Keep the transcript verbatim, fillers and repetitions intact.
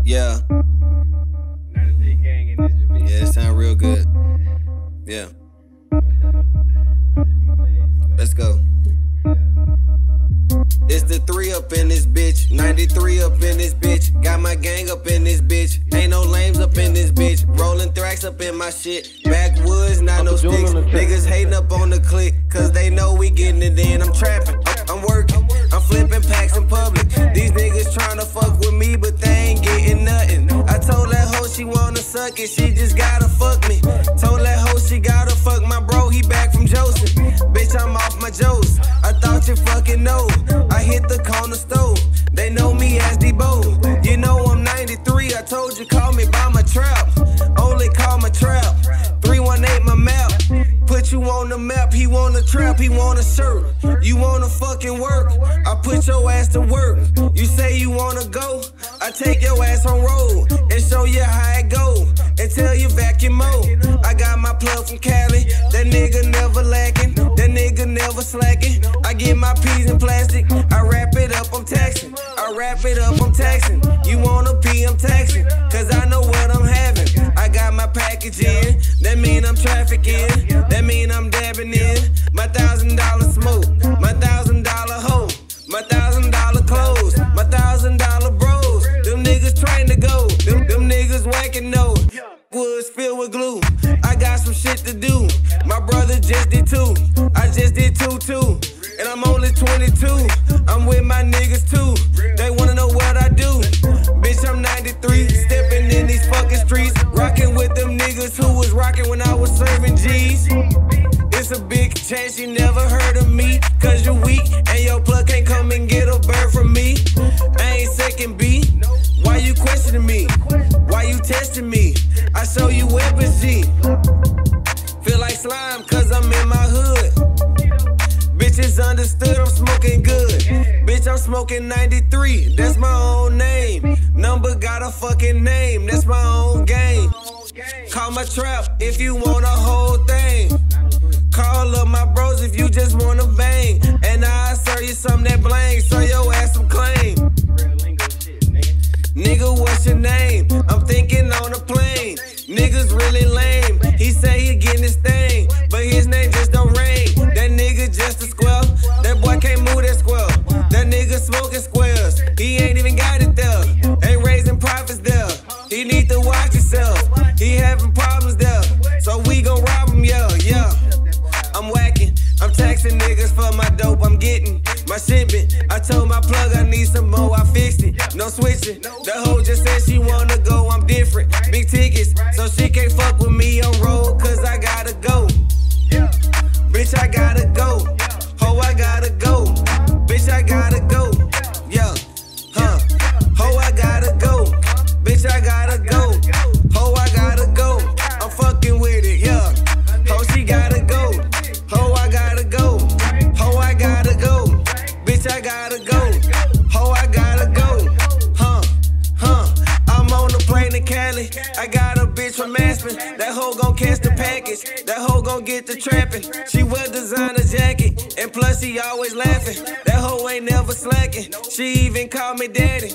Yeah. Not a big gang in this bitch. Yeah, it sound real good. Yeah. Let's go. It's the three up in this bitch, ninety-three up in this bitch. Got my gang up in this bitch. Ain't no lames up in this bitch. Rolling Thrax up in my shit. Backwoods, not no sticks. Niggas hating up on the click, cause they know we getting it in. I'm trapping, I'm working, I'm flipping packs in public. These niggas tryna fuck with me, but they ain't getting nothing. I told that hoe she wanna suck it, she just gotta fuck me. Told that hoe she gotta fuck my bro, he back from Joseph. Bitch, I'm off my Joes. I thought you fucking know. I hit the corner stove. They know me as Debo. You know I'm ninety-three. I told you call me by my trap. Only call my trap. three one eight my map. Put you on the map. He want a trap. He want a shirt. You wanna fucking work? I put your ass to work. You say you wanna go? I take your ass on road and show you how it go. And tell you vacuum mode. I got my plug from Cali. That nigga never lacking. That nigga never slacking. I get my peas in plastic. I wrap it up, I'm taxing. I wrap it up, I'm taxing. You wanna pee, I'm taxing. Cause I know what I'm having. I got my package in. That mean I'm trafficking. That mean I'm dabbing in. My thousand dollar smoke. My thousand dollar hoe. My thousand dollar clothes. My thousand dollar bros. Them niggas trained to go. Them, them niggas whacking no. Woods filled with glue. I got some shit to do. My brother just did two. I just did two too. And I'm only twenty-two. I'm with my niggas too. They wanna know what I do. Bitch, I'm ninety-three. Stepping in these fucking streets. Rocking with them niggas who was rocking when I was serving G's. It's a big chance you never heard of me. Cause you weak and your plug can't come and get a bird from me. I ain't second B. Why you questioning me? Why you testing me? I show you weapons G. Feel like slime cause I'm in my hood. Bitches understood I'm smoking good. Bitch, I'm smoking ninety-three. That's my own name. Number got a fucking name. That's my own game. Call my trap if you want a whole thing. Call up my bros if you just wanna bang. And I'll serve you some that blank. Serve your ass some claim. Nigga, what's your name? I'm thinking on a plane. Niggas really lame. He say he getting his thing, but his name just don't ring. That nigga just a square. That boy can't move that square. That nigga smoking squares. He ain't even got it there. Ain't raising profits there. He need to watch himself. He having problems there. So we gon' rob him, yeah, yeah. I'm whacking. I'm taxing niggas for my dope I'm getting. My shipment, I told my plug I need some more, I fixed it. No switching, the hoe just said she wanna go, I'm different. Big tickets, so she can't fuck with me on road, cause I gotta go. Bitch, I gotta go. Ho, I gotta go. Bitch, I gotta go. Yeah, huh. Ho, I gotta go. Bitch, I gotta go. Ho, I gotta go. I'm fucking with it, yeah. Ho, she gotta go. Ho, I gotta go. Ho, I gotta go. Bitch, I gotta go. Ho, I gotta go. Huh, huh. I'm on the plane to Cali. I got a bitch from Aspen. That hoe gon' catch the package. That hoe gon' get the trapping. She wear designer jacket. And plus she always laughing. That hoe ain't never slacking. She even call me daddy.